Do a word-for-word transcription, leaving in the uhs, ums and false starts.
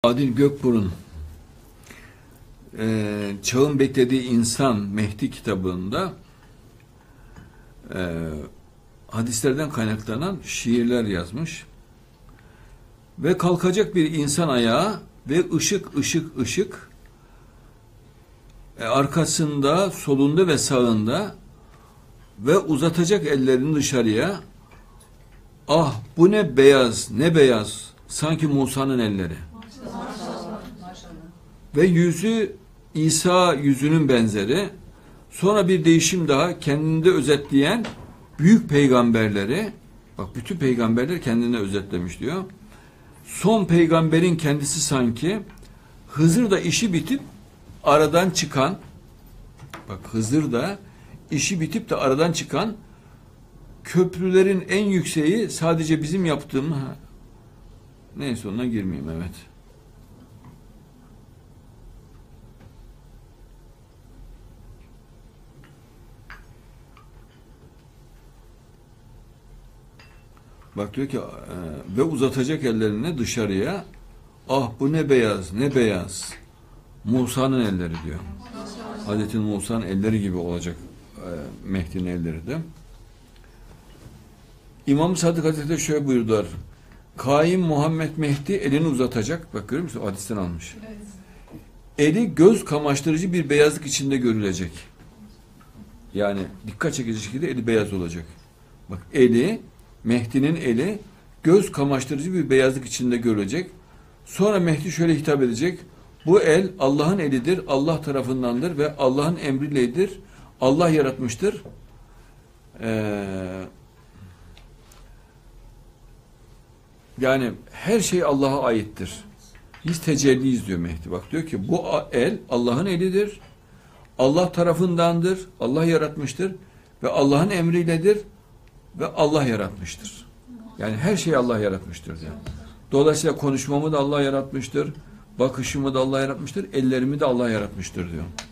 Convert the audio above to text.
Adil Gökburun e, Çağın Beklediği İnsan Mehdi kitabında e, hadislerden kaynaklanan şiirler yazmış. Ve kalkacak bir insan ayağı ve ışık ışık ışık e, arkasında, solunda ve sağında ve uzatacak ellerini dışarıya. Ah bu ne beyaz, ne beyaz, sanki Musa'nın elleri. Ve yüzü İsa yüzünün benzeri. Sonra bir değişim daha kendinde özetleyen büyük peygamberleri, bak bütün peygamberler kendine özetlemiş diyor. Son peygamberin kendisi sanki, Hızır da işi bitip aradan çıkan, bak Hızır da işi bitip de aradan çıkan, köprülerin en yükseği sadece bizim yaptığımız, neyse ona girmeyeyim, evet. Bak diyor ki ve uzatacak ellerini dışarıya. Ah bu ne beyaz, ne beyaz. Musa'nın elleri diyor. Hazreti Musa'nın elleri gibi olacak Mehdi'nin elleri de. İmam Sadık Hazretleri şöyle buyurdular. Kaim Muhammed Mehdi elini uzatacak. Bak görüyor musun? Hadisten almış. Eli göz kamaştırıcı bir beyazlık içinde görülecek. Yani dikkat çekici şekilde eli beyaz olacak. Bak eli, Mehdi'nin eli göz kamaştırıcı bir beyazlık içinde görülecek. Sonra Mehdi şöyle hitap edecek. Bu el Allah'ın elidir, Allah tarafındandır ve Allah'ın emriyledir. Allah yaratmıştır. Ee, yani her şey Allah'a aittir. Biz tecelliyiz diyor Mehdi. Bak diyor ki bu el Allah'ın elidir. Allah tarafındandır. Allah yaratmıştır. Ve Allah'ın emriyledir. Ve Allah yaratmıştır. Yani her şeyi Allah yaratmıştır diyor. Dolayısıyla konuşmamı da Allah yaratmıştır. Bakışımı da Allah yaratmıştır. Ellerimi de Allah yaratmıştır diyor.